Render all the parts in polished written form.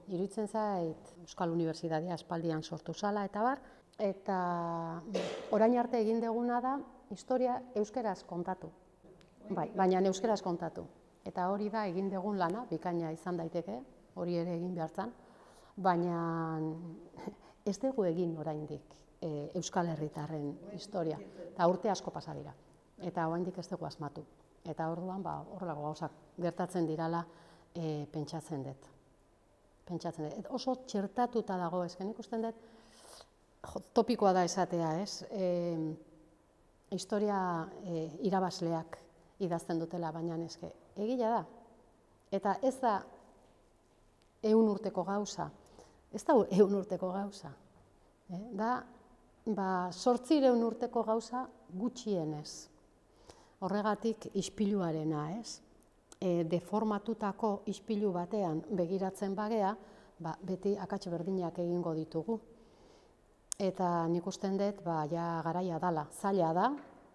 iruditzen zait Euskal Unibertsitatea aspaldian sortu zala eta bar, eta orain arte egin deguna da historia euskeraz kontatu. Bai, baina euskeraz kontatu. Eta hori da egin degun lana, bikaina izan daiteke, hori ere egin behartzan, baina ez dugu egin oraindik Euskal Herritarren historia, eta urte asko pasa dira, eta oraindik ez dugu asmatu. Eta orduan, horrelako gauzak gertatzen dirala pentsatzen dut. Oso txertatuta dago, ezken ikusten dut, topikoa da esatea, ez? Historia irabazleak idazten dutela, baina eske egia da. Eta ez da 100 urteko gauza, ez da 100 urteko gauza. Da 800 urteko gauza gutxienez. Horregatik ispiluarena, ez? Deformatutako ispilu batean begiratzen bagea, beti akats berdinak egingo ditugu. Eta nik usten dut, ja garaia dala, zaila da,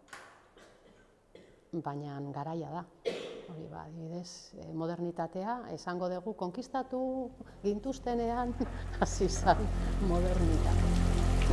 baina garaia da. Hori adibidez, modernitatea, esango dugu, konkistatu gintuztenean, hasi zen modernitatea.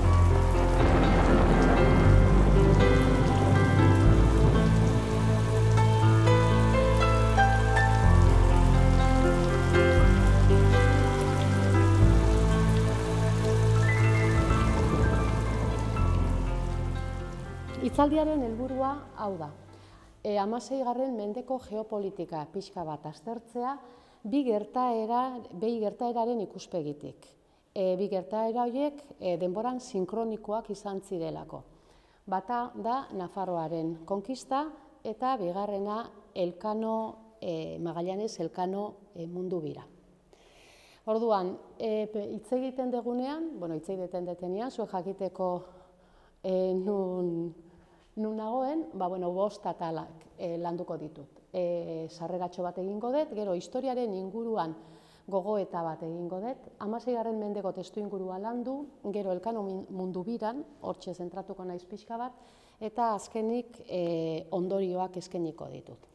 Hitzaldiaren helburua hau da. 16. mendeko geopolitika pixka bat aztertzea, bi gertaeraren ikuspegitik. Bi gertaera horiek denboran sinkronikoak izan zirelako. Bata da Nafarroaren konkista eta bigarrena Magallanes Elkano mundu bira. Orduan, hitz egiten degunean, hitz egiten detenean, zuek jakiteko nun nagoen, 5 atalak landuko ditut. Sarreratxo bat egingo dut, gero historiaren inguruan gogoeta bat egingo dut, 16. mendeko testu ingurua landu, gero Elkano mundu biran, hortxe zentratuko naiz pixka bat, eta azkenik ondorioak eskainiko ditut.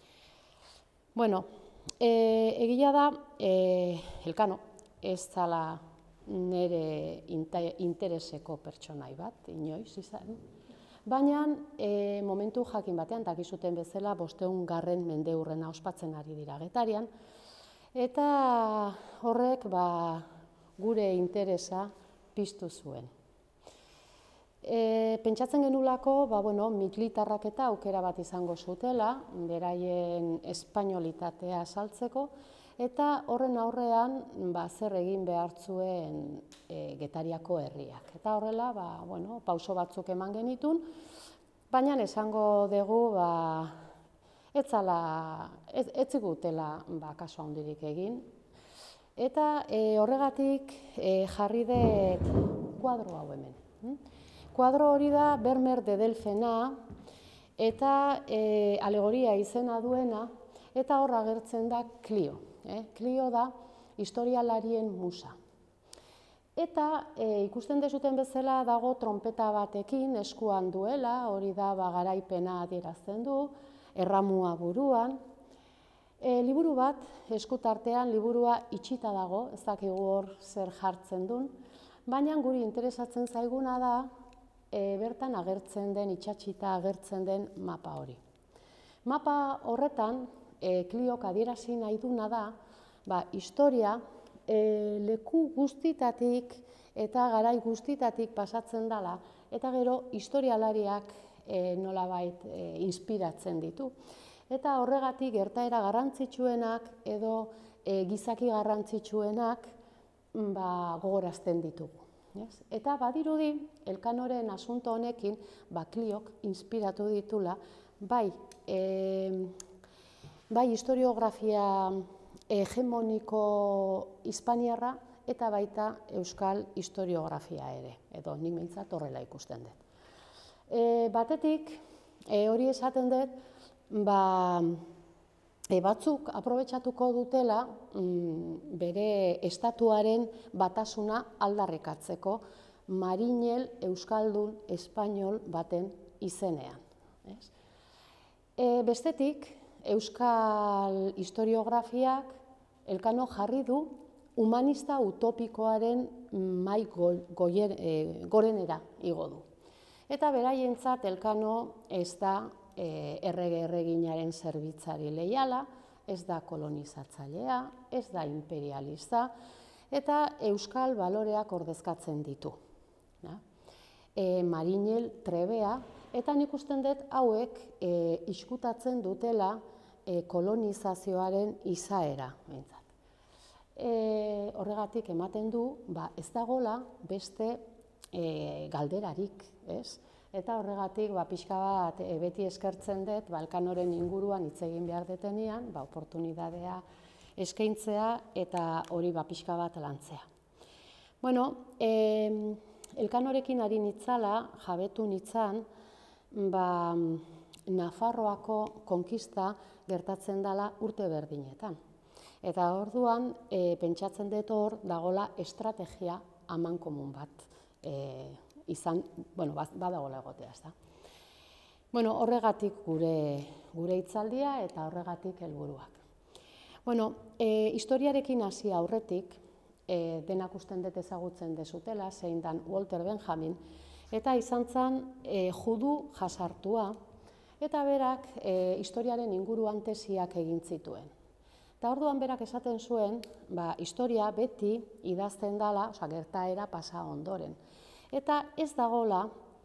Egia da, Elkano ez zala nire intereseko pertsonai bat, inoiz izan. Baina momentu jakin batean, dakizuten bezala, 500. mendeurrena ospatzen ari dira Getarian, eta horrek gure interesa piztu zuen. Pentsatzen genulako, militarrak eta aukera bat izango zutela, beraien espainolitatea saltzeko, eta horren aurrean zer egin behar zuen Getariako herriak. Eta horrela, pauso batzuk eman genitun, baina esango dugu, ez zigutela kaso handirik egin. Eta horregatik jarri dut kuadro hau hemen. Kuadro hori da Vermeer de Delfena eta alegoria izena duena, eta hor agertzen da Clio. Clio da historialarien musa. Eta ikusten dezuten bezala dago trompeta batekin eskuan duela, hori da garaipena adierazten du, erramua buruan. Liburu bat, eskutartean liburua itxita dago, ez dakigu hor zer jartzen duen, baina guri interesatzen zaiguna da bertan agertzen den, itxatxita agertzen den mapa hori. Mapa horretan, Cliok adierazi nahi duna da, historia leku guztitatik eta garai guztitatik pasatzen dela, eta gero historialariak nolabait inspiratzen ditu. Eta horregatik gertaera garrantzitsuenak edo gizaki garrantzitsuenak gogorazten ditugu. Eta badirudi, Elkanoren asunto honekin, Cliok inspiratu ditula, bai historiografia hegemoniko hispaniarra eta baita euskal historiografia ere, edo nik behintzat horrela ikusten dut. Batetik, hori esaten dut, batzuk aprobetxatuko dutela bere estatuaren batasuna aldarrikatzeko marinel euskaldun espainol baten izenean. Bestetik, euskal historiografiak Elkano jarri du humanista utopikoaren mai gorenera igo du. Eta beraientzat Elkano ez da errege-erreginaren zerbitzari leiala, ez da kolonizatzailea, ez da imperialista, eta euskal baloreak ordezkatzen ditu. Marinel, trebea, eta nik usten dut hauek izkutatzen dutela kolonizazioaren izaera. Horregatik ematen du, ez dagoela beste galderarik, ez? Eta horregatik pixka bat beti eskertzen dut Elkanoren inguruan hitz egin behar detenean, oportunitatea eskaintzea eta hori pixka bat lantzea. Bueno, Elkanorekin ari nitzala, jabetu nitzan, Nafarroako konkista gertatzen dela urte berdinetan. Eta orduan, pentsatzen dut hor, dagoela estrategia amankomun bat badagoela egotea, ez da. Bueno, horregatik gure hitzaldia eta horregatik helburuak. Bueno, historiarekin hasi aurretik, denak usten dut ezagutzen dezutela, zein dan Walter Benjamin, eta izan zen judu jasartua, eta berak historiaren inguruan tesiak egin zituen. Eta orduan berak esaten zuen, historia beti idazten dela, gertaera pasa ondoren. Eta ez dagoela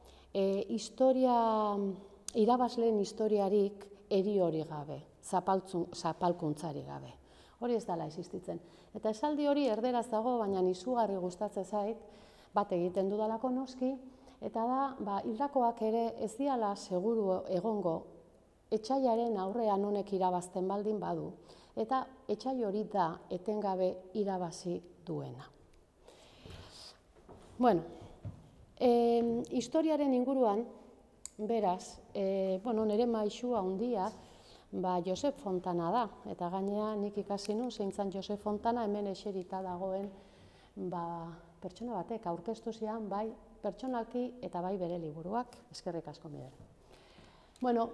irabazleen historiarik eri hori gabe, zapalkuntzari gabe. Hori ez dela existitzen. Eta esaldi hori erderaz dago, baina izugarri gustatzen zait, bat egiten dudalako noski, eta da, hildakoak ere ez diala seguru egongo etxaiaren aurrean honek irabazten baldin badu, eta etxai hori da etengabe irabazi duena. Bueno, historiaren inguruan, beraz, nire maisua handia, Josep Fontana da, eta gainea nik ikasi nun zein zen Josep Fontana hemen eserita dagoen pertsona batek aurkeztu zian bai pertsonalki eta bai bere liburuak, eskerrik asko Miren. Bueno,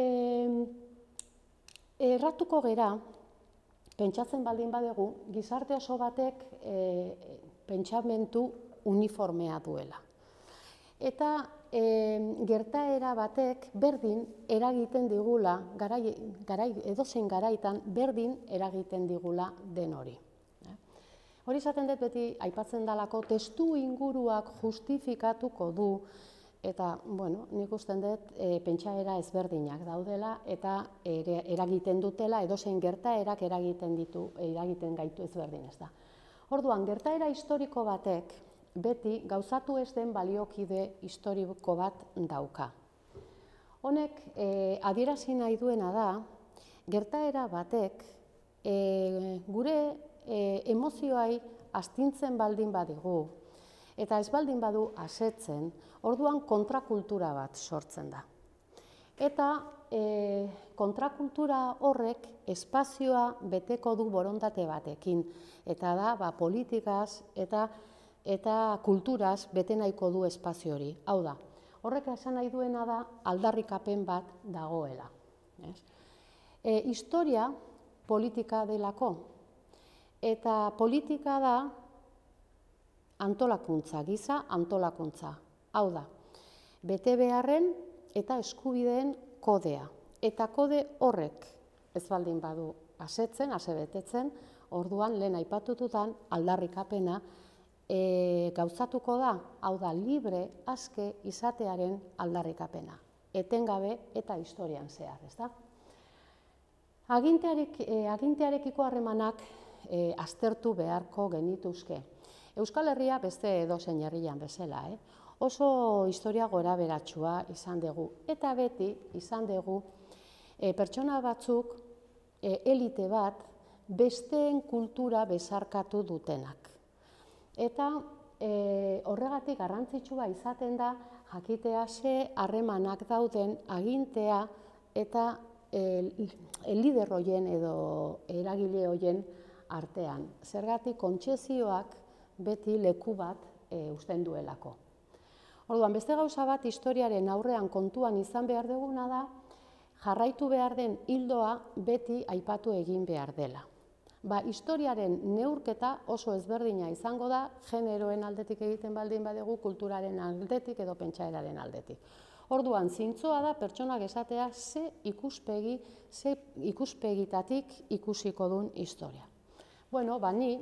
erratuko gera, pentsatzen baldin badegu, gizarte oso batek pentsamentu uniformea duela. Eta gertaera batek berdin eragiten digula, edozein garaitan berdin eragiten digula den hori. Hori izaten dut beti aipatzen dalako testu inguruak justifikatuko du, eta, nik usten dut pentsaera ezberdinak daudela eta eragiten dutela, edozein gertaerak eragiten gaitu ezberdin ez da. Orduan, gertaera historiko batek beti gauzatu ez den baliokide historiko bat dauka. Honek adierazi nahi duena da, gertaera batek gure emozioai astintzen baldin badigu, eta ez baldin badu asetzen, orduan kontrakultura bat sortzen da. Eta kontrakultura horrek espazioa beteko du borondate batekin, eta da politikaz eta kulturaz bete nahiko du espazio hori. Hau da, horrek esan nahi duena da aldarrikapen bat dagoela. Historia politika delako, eta politika da antolakuntza, giza antolakuntza. Hau da, bete beharren eta eskubideen kodea. Eta kode horrek ez baldin badu asetzen, asebetetzen, orduan lehen aipatututan aldarrikapena gauzatuko da, hau da, libre, aske izatearen aldarrikapena. Etengabe eta historian zehar, ez da? Agintearekiko harremanak aztertu beharko genituzke. Euskal Herria beste edozein herrian bezala, oso historia gorabeheratsua izan dugu. Eta beti izan dugu pertsona batzuk, elite bat, besteen kultura bezarkatu dutenak. Eta horregatik garrantzitsua izaten da jakitea ze harremanak dauden agintea eta lider horien edo eragile horien artean. Zergatik kontzezioak beti leku bat uzten duelako. Orduan, beste gauza bat historiaren aurrean kontuan izan behar duguna da, jarraitu behar den hildoa beti aipatu egin behar dela. historiaren neurketa oso ezberdina izango da, generoen aldetik egiten baldin badegu, kulturaren aldetik edo pentsaeraren aldetik. Orduan, zintzoa da pertsonak esatea ze ikuspegitatik ikusiko duen historia. Bueno, ni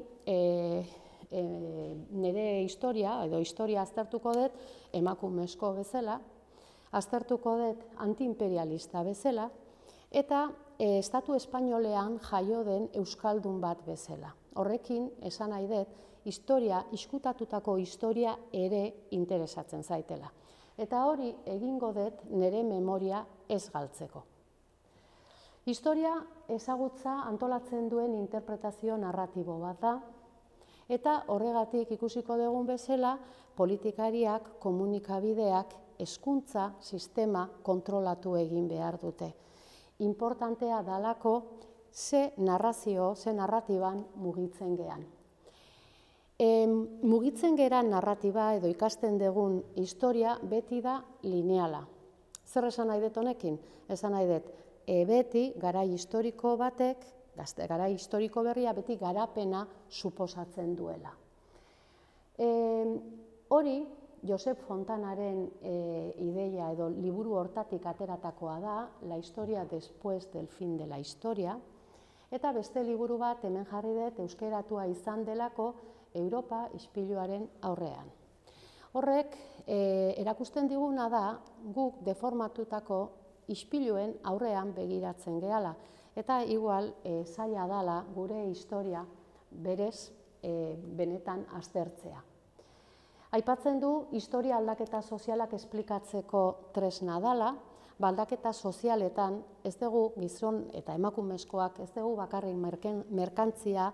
nire historia, edo historia aztertuko dut emakumezko bezala, aztertuko dut antiimperialista bezala, eta Estatu Espainolean jaio den euskaldun bat bezala. Horrekin, esan nahi dut, izkutatutako historia ere interesatzen zaitela. Eta hori egingo dut nire memoria ez galtzeko. Historia ezagutza antolatzen duen interpretazio narratibo bat da, eta horregatik ikusiko dugun bezala, politikariak, komunikabideak, hezkuntza sistema kontrolatu egin behar dute. Importantea dalako ze narratiban mugitzen gean. Mugitzen geran narratiba edo ikasten dugun historia beti da lineala. Zer esan nahi dut honekin? Esan nahi dut, beti garai historiko batek, garai historiko berria beti garapena suposatzen duela. Hori, Josep Fontanaren ideia edo liburu hortatik ateratakoa da, La historia después del fin de la historia, eta beste liburu bat hemen jarri dut euskeratua izan delako Europa ispiluaren aurrean. Horrek erakusten diguna da guk deformatutako ispiluen aurrean begiratzen gehala, eta igual zaila dela gure historia berez benetan aztertzea. Aipatzen du, historia aldaketa sozialak esplikatzeko tresna dela, aldaketa sozialetan ez dugu gizon eta emakumezkoak ez dugu bakarrik merkantzia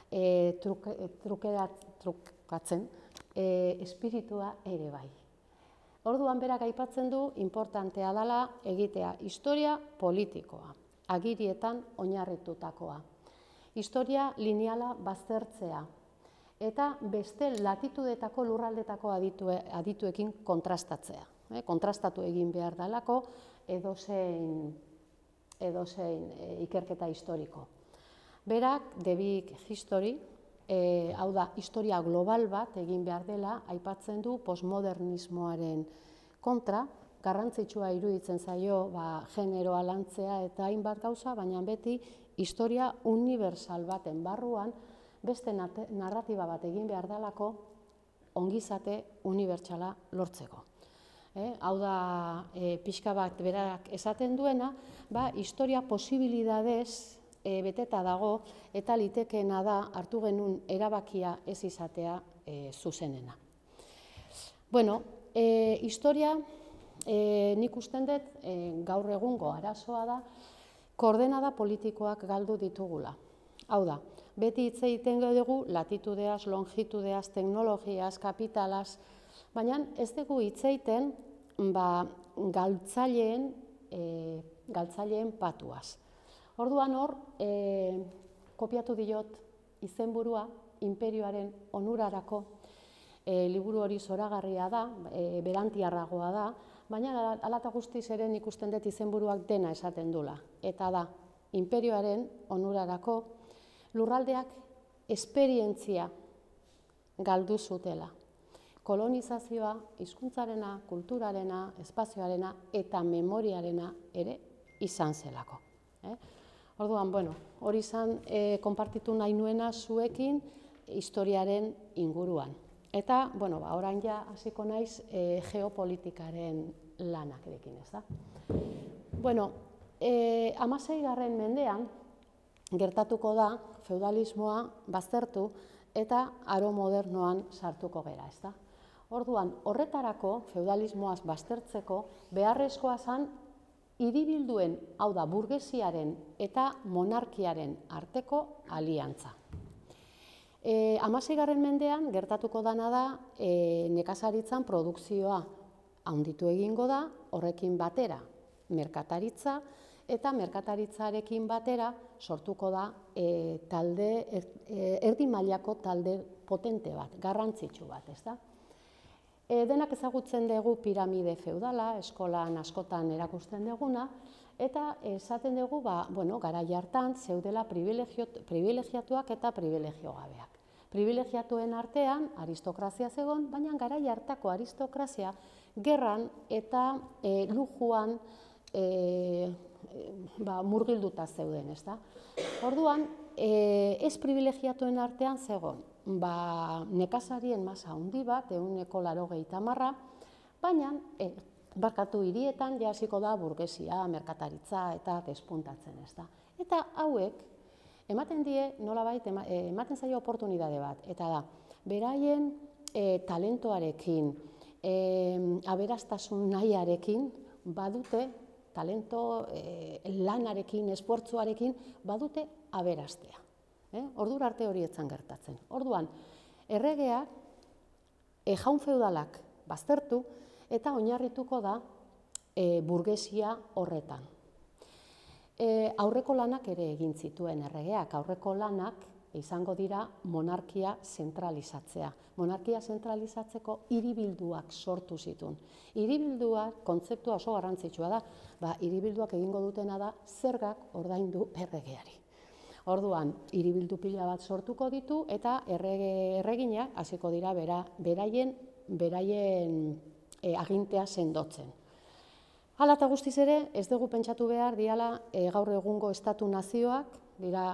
trukatzen, espiritua ere bai. Orduan berak aipatzen du, importantea dela egitea historia politikoa, agirietan oinarritutakoa. Historia lineala baztertzea, eta beste latitudetako lurraldetako adituekin kontrastatzea. Kontrastatu egin behar dalako edozein ikerketa historiko. Berak, The Big History, hau da, historia global bat egin behar dela, aipatzen du postmodernismoaren kontra, garrantzitsua iruditzen zaio generoa lantzea eta hainbat gauza, baina beti historia universal baten barruan beste narratiba bat egin behar dalako ongizate unibertsala lortzeko. Hau da, pixka bat berak esaten duena, historia posibilidadez beteta dago eta litekeena da hartu genuen erabakia ez izatea zuzenena. Bueno, historia nik usten dut gaur egungo arazoa da, koordenada politikoak galdu ditugula. Hau da, beti hitz egiten dugu latitudeaz, longitudeaz, teknologiaz, kapitalaz, baina ez dugu hitz egiten galtzaileen patuaz. Orduan hor, kopiatu diot izenburua, inperioaren onurarako, liburu hori zoragarria da, berantiarragoa da, baina alata guztiz ere ikusten dut izenburuak dena esaten dula. Eta da, inperioaren onurarako, lurraldeak esperientzia galdu zutela. Kolonizazioa, hizkuntzarena, kulturarena, espazioarena eta memoriarena ere izan zelako. Orduan, hori izan konpartitu nahi nuena zuekin historiaren inguruan. Eta, orain ja hasiko naiz geopolitikaren lanak erekin, ez da? 16. mendean gertatuko da feudalismoa baztertu eta aro modernoan sartuko gera, ez da? Orduan, horretarako feudalismoaz baztertzeko beharrezkoa zen hiribilduen, hau da, burgesiaren eta monarkiaren arteko aliantza. 16. mendean gertatuko dana da nekazaritzan produkzioa handitu egingo da, horrekin batera merkataritza, eta merkataritzarekin batera sortuko da erdi mailako talde potente bat, garrantzitsu bat, ez da? Denak ezagutzen dugu piramide feudala, eskolan askotan erakusten duguna, Eta esaten dugu, garai hartan zeudela privilegiatuak eta privilegio gabeak. Privilegiatuen artean aristokrazia zegon, baina garai hartako aristokrazia gerran eta lujuan murgilduta zeuden, ezta? Orduan, ez privilegiatuen artean zegon, nekazarien masa handi bat, 180, baina hirietan hasiko da burgesia, merkataritza eta despuntatzen, ezta? Eta hauek ematen die, nolabait, ematen zaio oportunitate bat, eta da, beraien talentoarekin, aberastasun nahiarekin badute, talento lanarekin, esfortzuarekin badute aberastea. Ordura arte hori etzan gertatzen. Orduan, erregeak jaun feudalak baztertu eta oinarrituko da burgesia horretan. Aurreko lanak ere egin zituen erregeak, aurreko lanak izango dira monarkia zentralizatzea. Monarkia zentralizatzeko hiribilduak sortu zituen. Hiribilduak kontzeptua oso garrantzitsua da, hiribilduak egingo dutena da zergak ordaindu erregeari. Orduan, hiribildu pila bat sortuko ditu eta erreginak hasiko dira beraien agintea sendotzen. Hala eta guztiz ere, ez dugu pentsatu behar diala gaur egungo estatu-nazioak, dira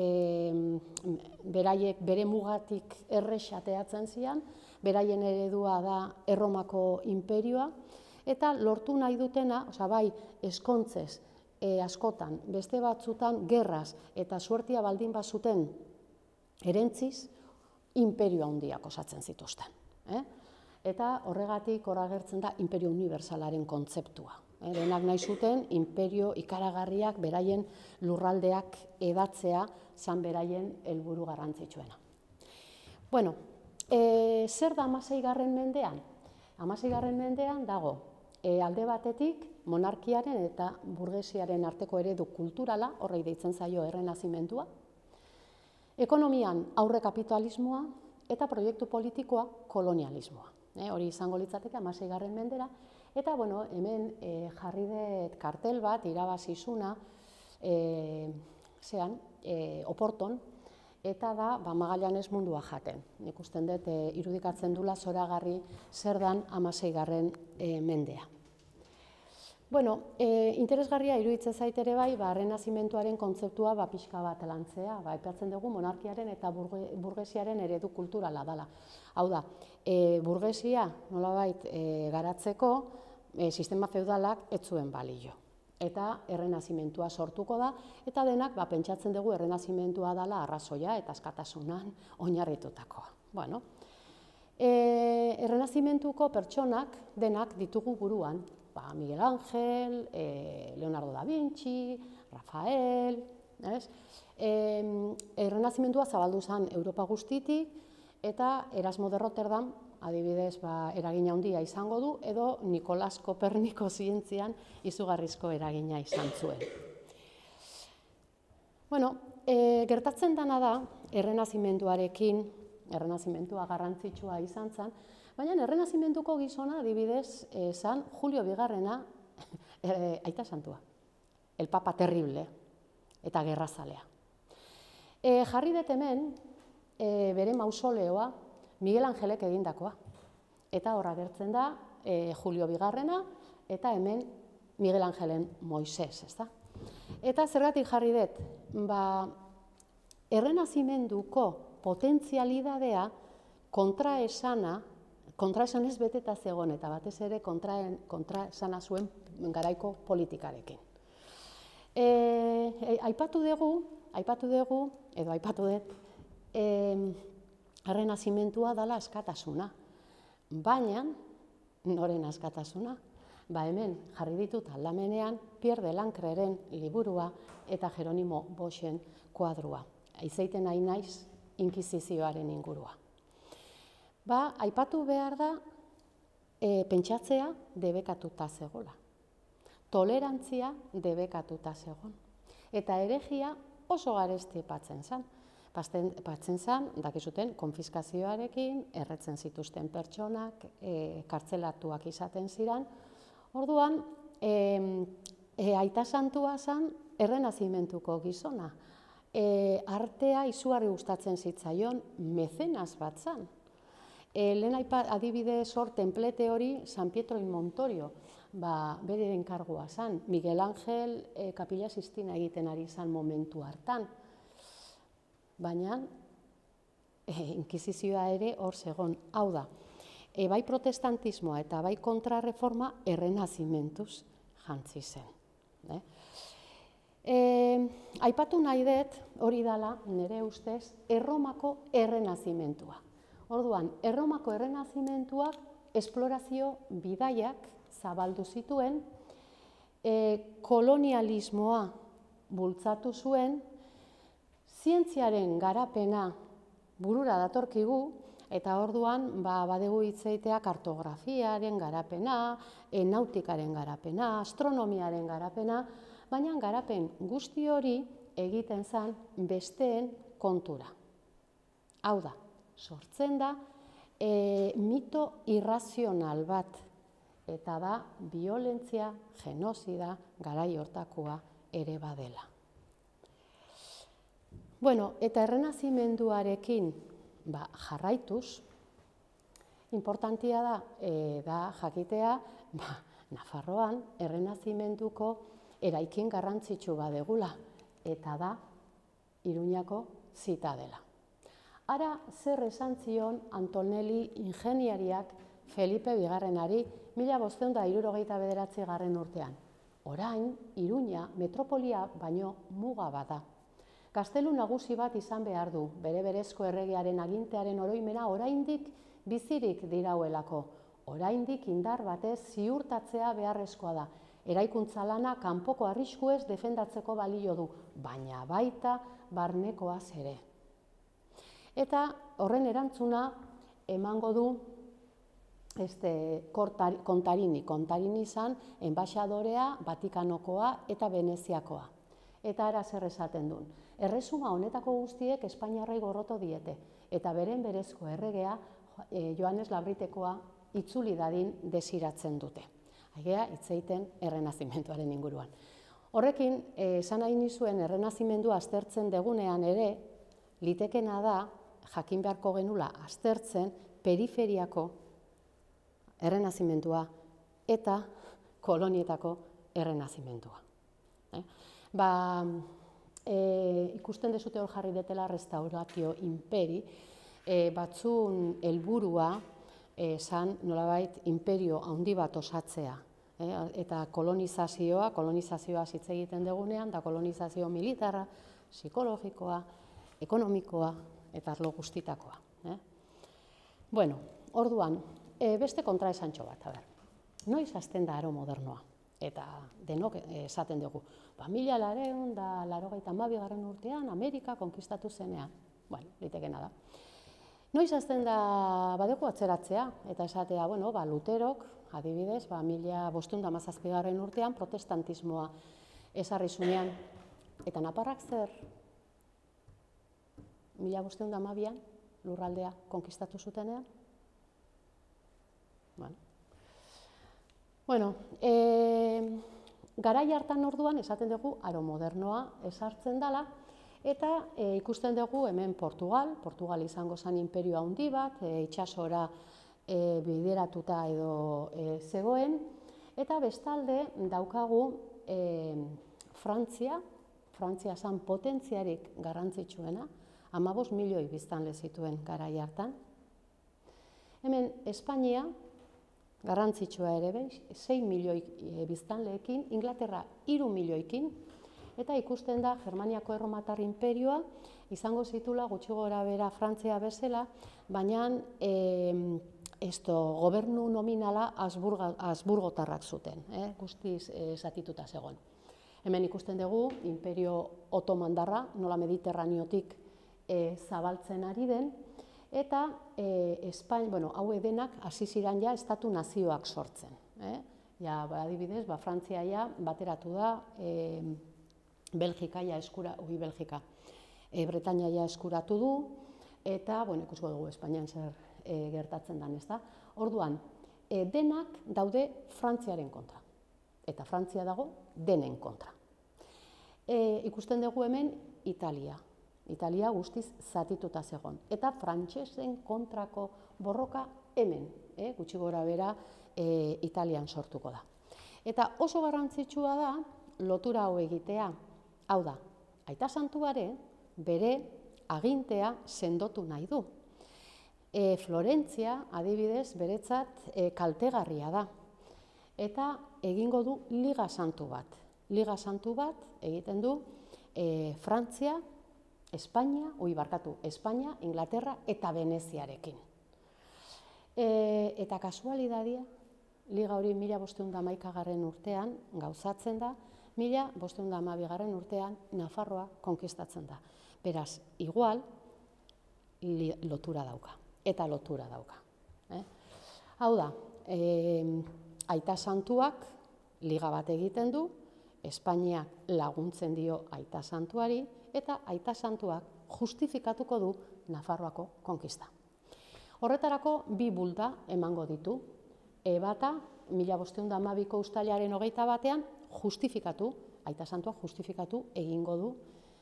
beraiek bere mugatik erresateatzen zian, beraien eredua da Erromako inperioa, eta lortu nahi dutena, bai eskontzez, askotan, beste batzutan gerraz eta suertia baldin bazuten erentziz, imperio handiak osatzen zituzten. Eta horregatik hor agertzen da imperio unibertsalaren kontzeptua. Denak nahi zuten imperio ikaragarriak beraien lurraldeak edatzea zan beraien helburu garrantzitsuena. Bueno, zer da 16. mendean? 16. mendean dago alde batetik monarkiaren eta burgesiaren arteko eredu kulturala, horrei deitzen zaio errenazimendua, ekonomian aurre kapitalismoa eta proiektu politikoa kolonialismoa. Hori izango litzateke 16. mendera, eta hemen jarri dut kartel bat irabazizuna Oporton, eta da Magallanes mundua jaten. Nik usten dut irudikatzen dula zoragarri zer dan 16. mendea. Interesgarria iruditzen zait ere bai, errenazimentuaren kontzeptua pixka bat lantzea, aipatzen dugu monarkiaren eta burgesiaren eredu kulturala dela. Hau da, burgesia nolabait garatzeko sistema feudalak ez zuen balio. Eta errenazimentua sortuko da, eta denak pentsatzen dugu errenazimentua dela arrazoia eta askatasunan oinarritutakoa. Errenazimentuko pertsonak denak ditugu buruan, Miguel Ángel, Leonardo da Vinci, Rafael, errenazimentua zabaldu zen Europa guztitik, eta Erasmo de Rotterdam, adibidez, eragina handia izango du, edo Nikolas Koperniko zientzian izugarrizko eragina izan zuen. Gertatzen dena da, errenazimentuarekin, errenazimentua garrantzitsua izan zen, baina errenazimentuko gizona, adibidez, zan Julio Bigarrena aita santua, el papa terrible eta gerrazalea. Jarri dut hemen bere mausoleoa Miguel Angelek egindakoa, eta hor agertzen da Julio Bigarrena eta hemen Miguel Angelen Moises, ezta? Eta zergatik jarri dut, errenazimenduko potentzialidadea kontraesanez beteta zegoen, eta batez ere kontraesana zuen garaiko politikarekin. Aipatu dut, errenazimentua dela askatasuna, baina, noren askatasuna? Hemen jarri ditut aldamenean Pierre de Lancreren liburua eta Jeronimo Boschen kuadrua. Aizeiten nahi naiz inkisizioaren ingurua. Aipatu behar da pentsatzea debekatuta zegoela. Tolerantzia debekatuta zegoen. Eta heregia oso garesti patzen zen. Patzen zen, dakizuten, konfiskazioarekin, erretzen zituzten pertsonak, kartzelatuak izaten ziren. Orduan, Aita santua zen errenazimentuko gizona. Artea izugarri gustatzen zitzaion, mecenas bat zen. Lehen adibidez hor tenplete hori San Pietro in Montorio, bere enkargua zen. Miguel Ángel Kapilla Sistina egiten ari zen momentu hartan. Baina inkisizioa ere hor zegon. Hau da, bai protestantismoa eta bai kontrarreforma errenazimentuz jantzi zen. Aipatu nahi dut, hori dela, nire ustez, Erromako errenazimentua. Orduan, Erromako errenazimentuak esplorazio bidaiak zabaldu zituen, kolonialismoa bultzatu zuen, zientziaren garapena burura datorkigu, eta orduan badegu hitz egitea kartografiaren garapena, nautikaren garapena, astronomiaren garapena, baina garapen guzti hori egiten zen besteen kontura. Hau da, sortzen da mito irrazional bat, eta da biolentzia, genozida, garai hortakoa ere badela. Bueno, eta errenazimenduarekin jarraituz, importantia da jakitea Nafarroan errenazimenduko eraikin garrantzitsu badegula, eta da Iruñako zitadela. Ara zer esan zion Antonelli ingeniariak Felipe Bigarrenari 1569 urtean. Orain, Iruña metropolia baino muga bada. Gaztelu nagusi bat izan behar du, bere berezko erregearen agintearen oroimena oraindik bizirik dirauelako. Oraindik indar batez ziurtatzea beharrezkoa da. Eraikuntza lana kanpoko arriskuez defendatzeko balio du, baina baita barnekoaz ere. Eta horren erantzuna emango du Kontarini izan enbaxadorea, Vatikanokoa eta Veneziakoa. Eta ara zer esaten duen. Erresuma honetako guztiek Espainiarrei gorroto diete, eta beren berezko erregea Joanes Labritekoa itzuli dadin desiratzen dute. Haigea, hitz egiten errenazimentuaren inguruan. Horrekin, esan nahi nizuen errenazimendua aztertzen degunean ere, litekena da, jakin beharko genula aztertzen periferiako errenazimendua eta kolonietako errenazimendua. Ikusten dezute hor jarri detela restauratio imperi, batzun helburua zan nolabait imperio handi bat osatzea. Eta kolonizazioa hitz egiten degunean, da kolonizazio militarra, psikologikoa, ekonomikoa eta arlo guztitakoa. Bueno, orduan, beste kontraesantxo bat, noiz hasten da aro modernoa? Eta denok esaten dugu, 1882 urtean Amerika konkistatu zenean. Bueno, litekena da. Noiz hasten da badeko atzeratzea, eta esatea, Luterok, adibidez, 1517 urtean protestantismoa ezarri zunean. Eta naparrak zer? 1512an lurraldea konkistatu zutenean? Bueno, garai hartan orduan esaten dugu aro modernoa ezartzen dela, eta ikusten dugu hemen Portugal izango zen imperio handi bat, itsasora bideratuta edo zegoen, eta bestalde daukagu Frantzia zen potentziarik garrantzitsuena, 15 milioi biztanle zituen garai hartan. Hemen Espainia, garrantzitsua ere 6 milioi biztanleekin, Inglaterra 3 milioikin, eta ikusten da Germaniako Erromatar Inperioa izango zitula gutxi gora bera Frantzia bezala, baina gobernu nominala Habsburgotarrak zuten, guztiz zatituta zegoen. Hemen ikusten dugu Imperio Otomandarra, nola Mediterraneotik zabaltzen ari den, eta hau edenak hasi ziren ja estatu nazioak sortzen. Adibidez, Frantzia bateratu da, Bretaña eskuratu du, eta ikusko dugu Espainian zer gertatzen den, ez da? Orduan, denak daude Frantziaren kontra. eta Frantzia dago denen kontra. Ikusten dugu hemen Italia. Italia guztiz zatituta zegoen. Eta frantsesen kontrako borroka hemen, gutxi gora bera, Italian sortuko da. Eta oso garrantzitsua da lotura hau egitea. Hau da, Aita Santuare bere agintea sendotu nahi du. Florentzia, adibidez, beretzat kaltegarria da. Eta egingo du Liga Santu bat. Liga Santu bat egiten du Frantzia, Espainia, Espainia, Inglaterra eta Veneziarekin. Eta kasualidadia, Liga hori 1511 urtean gauzatzen da, 1512 urtean Nafarroa konkistatzen da. Beraz, igual, lotura dauka, eta lotura dauka. Hau da, Aita Santuak liga bat egiten du, Espainiak laguntzen dio Aita Santuari, eta Aita Santuak justifikatuko du Nafarroako konkista. Horretarako bi bulda emango ditu. Bata, 1512ko uztailaren 21ean justifikatu, Aita Santuak justifikatu egingo du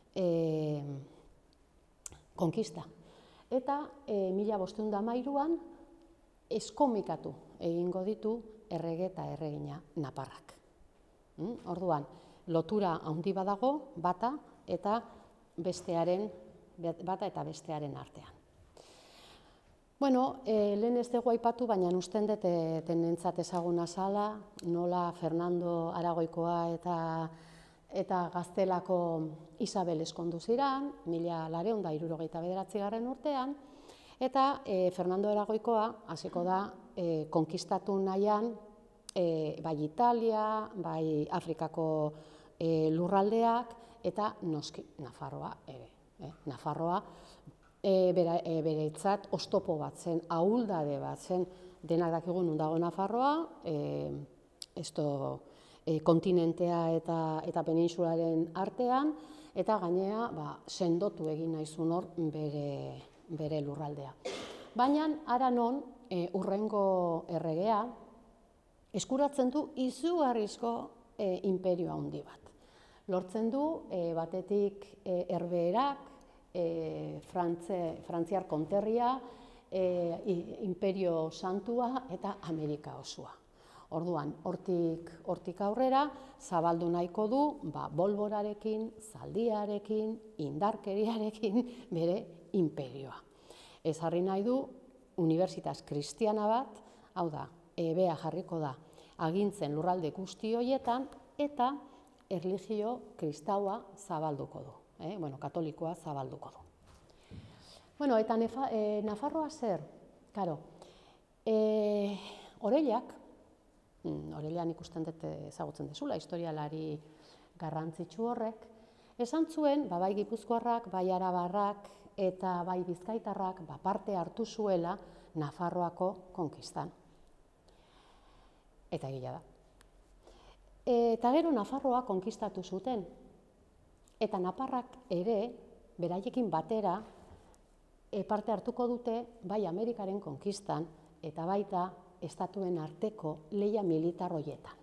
konkista. Eta 1513an eskomikatu egingo ditu errege eta erregina naparrak. Orduan, lotura handi badago bata eta bestearen artean. Bueno, lehen ez dugu aipatu, baina usten dut denentzat ezaguna zala, nola Fernando Aragoikoa eta Gaztelako Isabel eskondu ziran, 1269 urtean, eta Fernando Aragoikoa hasiko da konkistatu nahian bai Italia, bai Afrikako lurraldeak, eta noski Nafarroa ere. Nafarroa beretzat oztopo bat zen, ahuldade bat zen, denak dakigu non dago Nafarroa, kontinentea eta penintsularen artean, eta gainea sendotu egin nahi zuen hor bere lurraldea. Baina hara non hurrengo erregea eskuratzen du izugarrizko inperio handi bat. Lortzen du batetik Herbeherak, Frantziar konterria, Imperio Santua eta Amerika osoa. Orduan, hortik aurrera, zabaldu nahiko du, bolborarekin, zaldiarekin, indarkeriarekin bere imperioa. Ezarri nahi du, unibertsitas kristiana bat, hau da, ebea jarriko da, agintzen lurralde guzti horietan, eta erlijio kristaua zabalduko du. Katolikoa zabalduko du. Eta Nafarroa zer? Karo, Orellak ikusten dut ezagutzen dezula, historialari garrantzitsu horrek, esan zuen, bai Gipuzkoarrak, bai Arabarrak eta bai Bizkaitarrak parte hartu zuela Nafarroako konkistan. Eta egia da. Eta gero Nafarroa konkistatu zuten. Eta naparrak ere, beraiekin batera, parte hartuko dute bai Amerikaren konkistan eta baita estatuen arteko lehia militar horietan.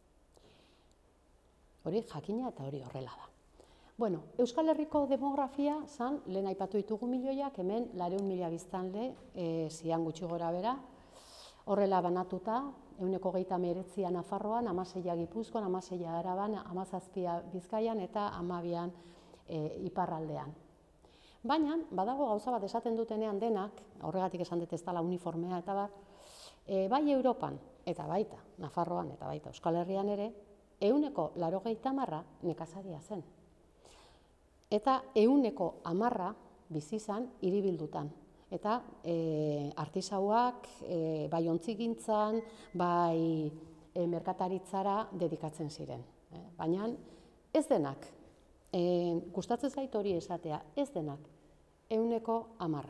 Hori jakina eta hori horrela da. Euskal Herriko demografia zan, lehen aipatu ditugu milioiak, hemen 400.000 biztanle zian gutxi gora bera, horrela banatuta, 129 Nafarroan, 16 Gipuzkoan, 16 Araban, 17 Bizkaian eta 12 iparraldean. Baina, badago gauza bat esaten dutenean denak, horregatik esan dut ez dela uniformea eta bat, bai Europan eta baita Nafarroan eta baita Euskal Herrian ere, 80% nekazaria zen. Eta 110% bizi izan hiribildutan. Eta artisauak bai ontzigintzan, bai merkataritzara dedikatzen ziren. Baina ez denak, gustatzen zait hori esatea, ez denak, 110%.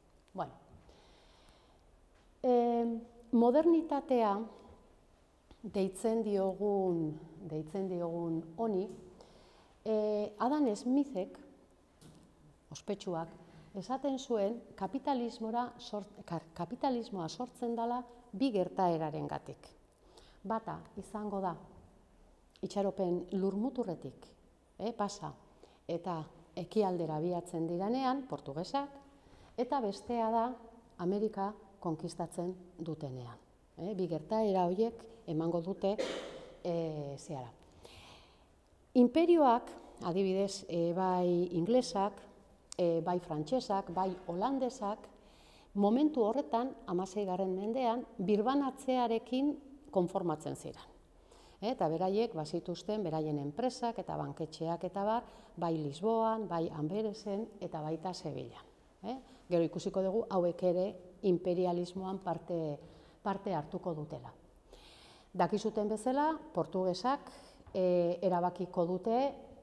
Modernitatea deitzen diogun honi, Adam Smithek, ospetsuak, esaten zuen kapitalismoa sortzen dela bi gertaerarengatik. Bata izango da itxaropen lurmuturretik pasa eta ekialdera abiatzen diranean, portugesak, eta bestea da Amerika konkistatzen dutenean. Bi gertaera horiek emango dute zehara. Inperioak, adibidez, bai inglesak, bai frantsesak, bai holandesak, momentu horretan, 16. mendean, birbanatzearekin konformatzen ziren. Eta beraiek bazituzten beraien enpresak eta banketxeak eta bar, bai Lisboan, bai Amberesen eta baita Sevillan. Gero ikusiko dugu hauek ere imperialismoan parte hartuko dutela. Dakizuten bezala, portugesak erabakiko dute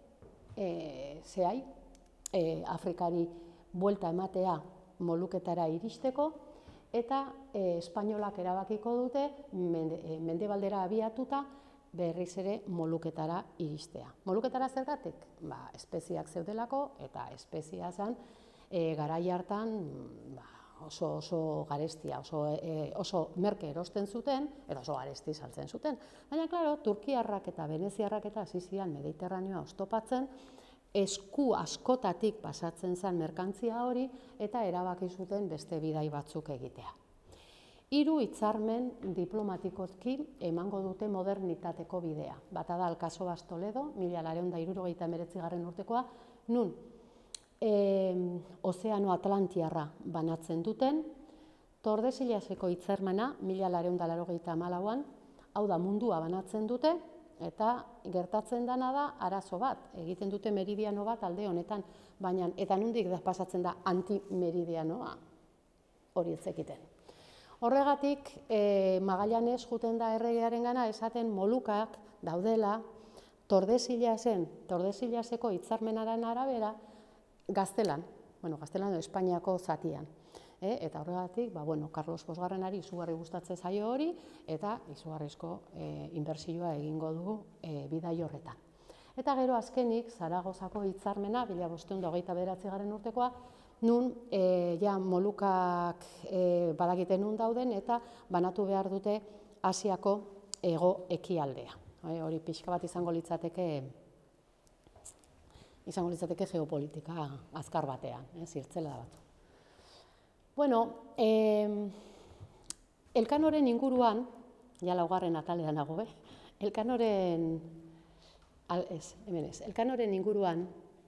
Afrikari buelta ematea Moluketara iristeko, eta espainolak erabakiko dute mendebaldera abiatuta berriz ere Moluketara iristea. Moluketara zergatik? Espeziak zeudelako, eta espezia zen garai hartan oso garestia, oso merke erosten zuten, eta oso garesti saltzen zuten. Baina, klaro, turkiarrak eta veneziarrak eta hasi ziren Mediterraneoa oztopatzen, esku askotatik pasatzen zen merkantzia hori, eta erabaki zuten beste bidai batzuk egitea. 3 hitzarmen diplomatikoki emango dute modernitateko bidea. Bata da Alkazobaz Toledo, 1869 urtekoa, nun Ozeano Atlantiarra banatzen duten, Tordesillaseko hitzarmena 1894an, hau da mundua banatzen dute, eta gertatzen dena da arazo bat, egiten dute meridiano bat alde honetan, baina eta nondik pasatzen da antimeridianoa, hori ez zekiten. Horregatik, Magallanes joeten da erregearengana esaten Molukak daudela Tordesillaseko hitzarmenaren arabera Gaztelan, Gaztelan Espainiako zatian. Eta horregatik, Carlos Bosgarrenari izugarri gustatzen zaio hori, eta izugarrizko inbertsioa egingo du bidai horretan. Eta gero azkenik, Zaragozako hitzarmena, 1529 urtekoa, nun Molukak badakiten nun dauden, eta banatu behar dute Asiako hego ekialdea. Hori pixka bat izango litzateke geopolitika azkar batean, zirtzela bat. Elkanoren inguruan, ja laugarren atalean nago, Elkanoren inguruan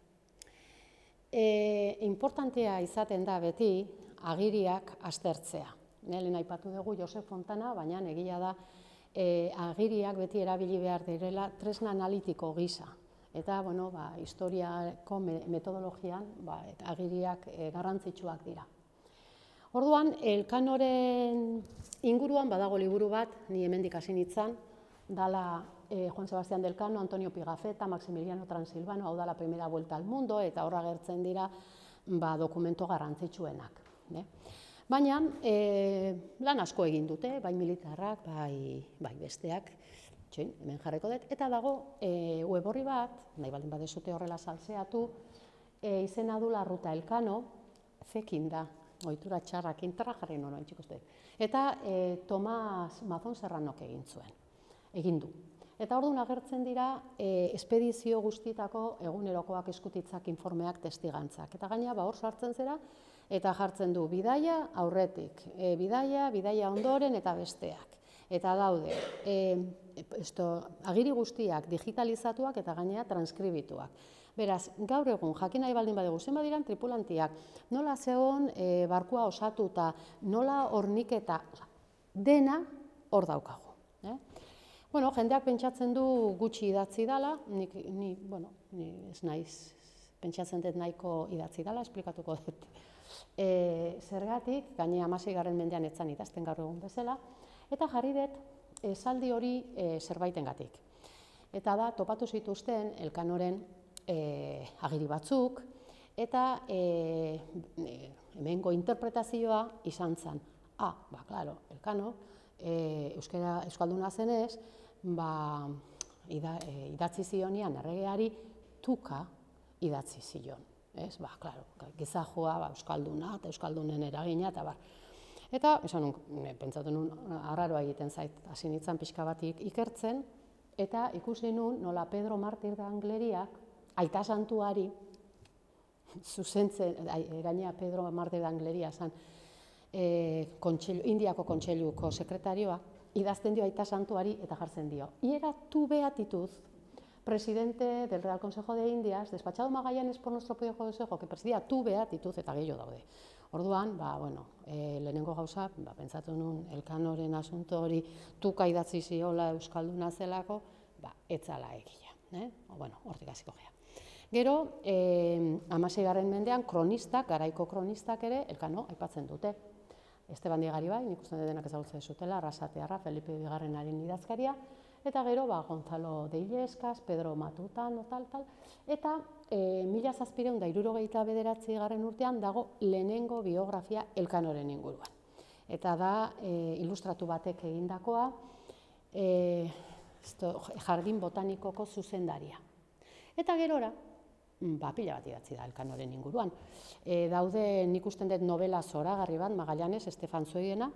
importantea izaten da beti agiriak aztertzea. Lehen aipatu dugu Josep Fontana, baina egia da agiriak beti erabili behar direla tresna analitiko gisa. Eta, historiako metodologian agiriak garrantzitsuak dira. Orduan, Elkanoren inguruan badago liburu bat, ni hemendik hasi nintzen, dala Juan Sebastián del Cano, Antonio Pigafetta, Maximiliano Transilvano, hau da la primera vuelta al mundo, eta horra agertzen dira dokumento garrantzitsuenak. Baina, lan asko egin dute, bai militarrak, bai besteak, hemen jarriko dut, eta dago web horri bat, nahi baldin badezute horrela saltzeatu, izena du La Ruta Elkano, zekin da, ohitura txarrak interra jarri nono itxiko uste. Eta Tomas Mazón Serranok egin du. Eta orduan agertzen dira espedizio guztietako egunerokoak eskutitzak informeak testigantzak. Eta gaina hor sartzen zera, eta jartzen du bidaia aurretik, bidaia ondoren eta besteak. Eta daude, agiri guztiak digitalizatuak eta gainera transkribituak. Beraz, gaur egun, jakin nahi baldin badegu, zenbat diran tripulantiak, nola zegoen barkua osatuta, nola horniketa, dena hor daukagu. Jendeak pentsatzen du gutxi idatzi dela, ni ez naiz pentsatzen dut nahiko idatzi dela, esplikatuko dut. Zergatik, gainera 16. mendean etzan idazten gaur egun bezala, eta jarri dut esaldi hori zerbaitengatik. Eta da, topatu zituzten Elkanoren agiri batzuk, eta hemengo interpretazioa izan zen. Klaro, Elkano, euskalduna zenez, idatzi zionian erregeari tuka idatzi zion. Klaro, gizajoa, euskalduna, eta euskaldunen eragina, eta bar. Eta, pentsatu nun, arraroa egiten zait, hasi nintzen pixka bat ikertzen, eta ikusi nun nola Pedro Martir de Angleriak aita santuari zuzentzen, gainera Pedro Martir de Angleria zen Indiako kontseiluko sekretarioa, idazten dio aita santuari eta jartzen dio. Y era tu beatitud, presidente del Real Consejo de Indias, despachado Magallanes por nuestro propio consejo, que presidía tu beatitud, eta gehiago daude. Orduan, lehenengo gauza, pentsatu nun Elkanoren asunto hori tuka idatzi ziola euskalduna zelako, etzala egia. Hortik hasiko gea. Gero, 16. mendean kronistak, garaiko kronistak ere, Elkano aipatzen dute. Esteban Diegari bai, nik uste denak ezagutzen zutela, Arrasatearra, Felipe Bigarrenaren idazkaria, eta gero, Gonzalo de Illescas, Pedro Matutano, tal, eta 1769 urtean dago lehenengo biografia Elkanoren inguruan. Eta da, ilustratu batek egindakoa, jardin botanikoko zuzendaria. Eta gerora, pila bat idatzi da Elkanoren inguruan. Daude, nik usten dut novela zoragarri bat, Magallanes, Estefan Zoidena.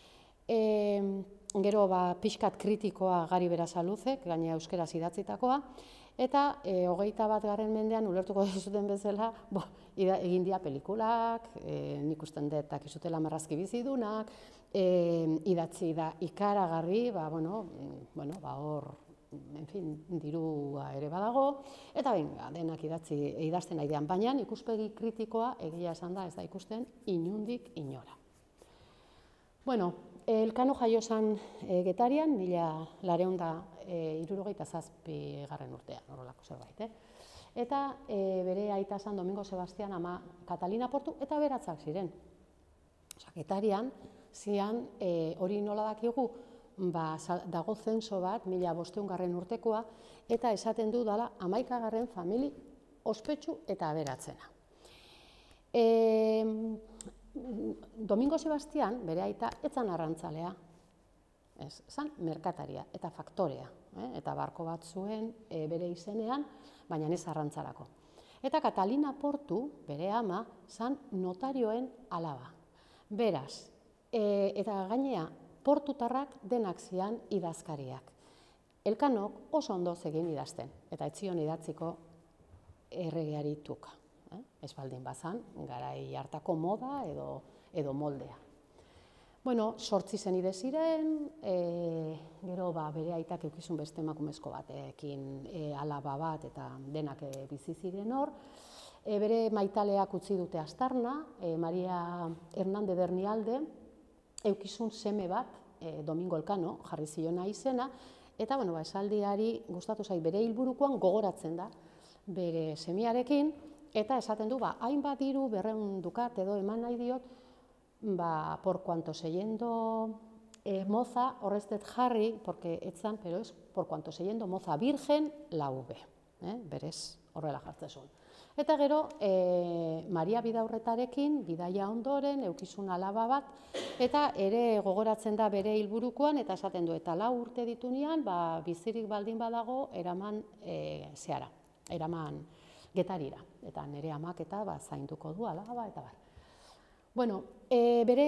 Gero, pixkat kritikoa Gari Berasaluzek, gaina euskeraz idatzitakoa. Eta 21. mendean, ulertuko duzuten bezala, egin dira pelikulak, nik usten dut dakizutela Marrazki bizidunak, idatzi da ikaragarri, hor, dirua ere badago, eta denak idazten aidean, baina ikuspegi kritikoa egia esan da ez da ikusten inundik inora. Elkano jaio zen Getarian, 1867 urtean, horrelako zerbait. Eta bere aita zen Domingo Sebastian ama Catalina Portu, eta beratzak ziren. Getarian, zian, hori nola dakigu, dago zenso bat, 1500 urtekoa, eta esaten du dala 11. famili ospetsu eta aberatzena. Domingo Sebastian, bere aita, etzan arrantzalea, zan merkataria eta faktorea, eta barko bat zuen bere izenean, baina ez arrantzalako. Eta Catalina Portu, bere ama, zan notarioen alaba. Beraz, eta gainea, portutarrak denak zian idazkariak. Elkanok oso ondo egin idazten, eta etzion idatziko erregeari tuka. Ez baldin bazan, garai hartako moda edo moldea. 8 zenide ziren, gero bere aitak eukizun beste emakumezko batekin alaba bat eta denak bizi ziren hor. Bere maitaleak utzi dute Astarna, Maria Hernández Bernialde, eukizun seme bat, Domingo Elkano, jarri ziona izena, eta esaldiari gustatu zait bere hilburukoan gogoratzen da bere semiarekin, eta esaten du, hainbat diru 200 dukat edo eman nahi diot, por cuanto se yendo moza, horreztet jarri, porque etzan, pero es por cuanto se yendo moza virgen, la V. Berez, horrela jartzezun. Eta gero, Maria Bidaurretarekin, bidaia ondoren, eukizun alaba bat, eta ere gogoratzen da bere hilburukoan, eta esaten du, eta 4 urte ditunean, bizirik baldin badago, eraman zehara, eraman Getarira, eta nire amak eta zainduko du alaba, eta bar. Bere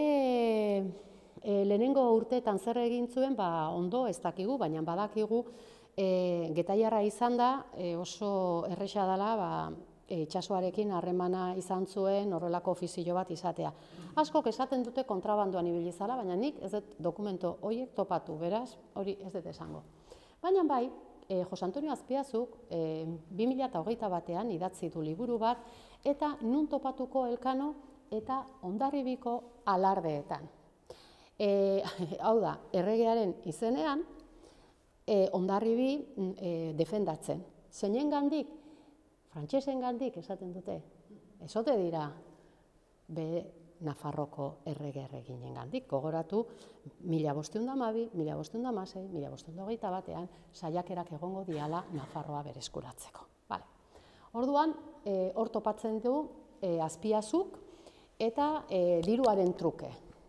lehenengo urteetan zer egin zuen, ondo ez dakigu, baina badakigu, Getaiarra izan da, oso erresa dela, itsasoarekin harremana izan zuen horrelako ofizio bat izatea. Askok esaten dute kontrabandoan ibili zela, baina nik ez dut dokumento horiek topatu, beraz, hori ez dut esango. Baina bai, Jose Antonio Azpiazuk 2021 idatzi du liburu bat, eta nun topatuko Elkano eta Hondarribiko alardeetan. Hau da, erregearen izenean, Hondarribi defendatzen. Zeinen gandik, frantsesen gandik esaten dute, ezote dira Nafarroko errege-erreginen gandik, gogoratu 1512, 1516, 1521 saiakerak egongo diala Nafarroa bereskuratzeko. Orduan, hor topatzen du Azpiazuk eta diruaren truke.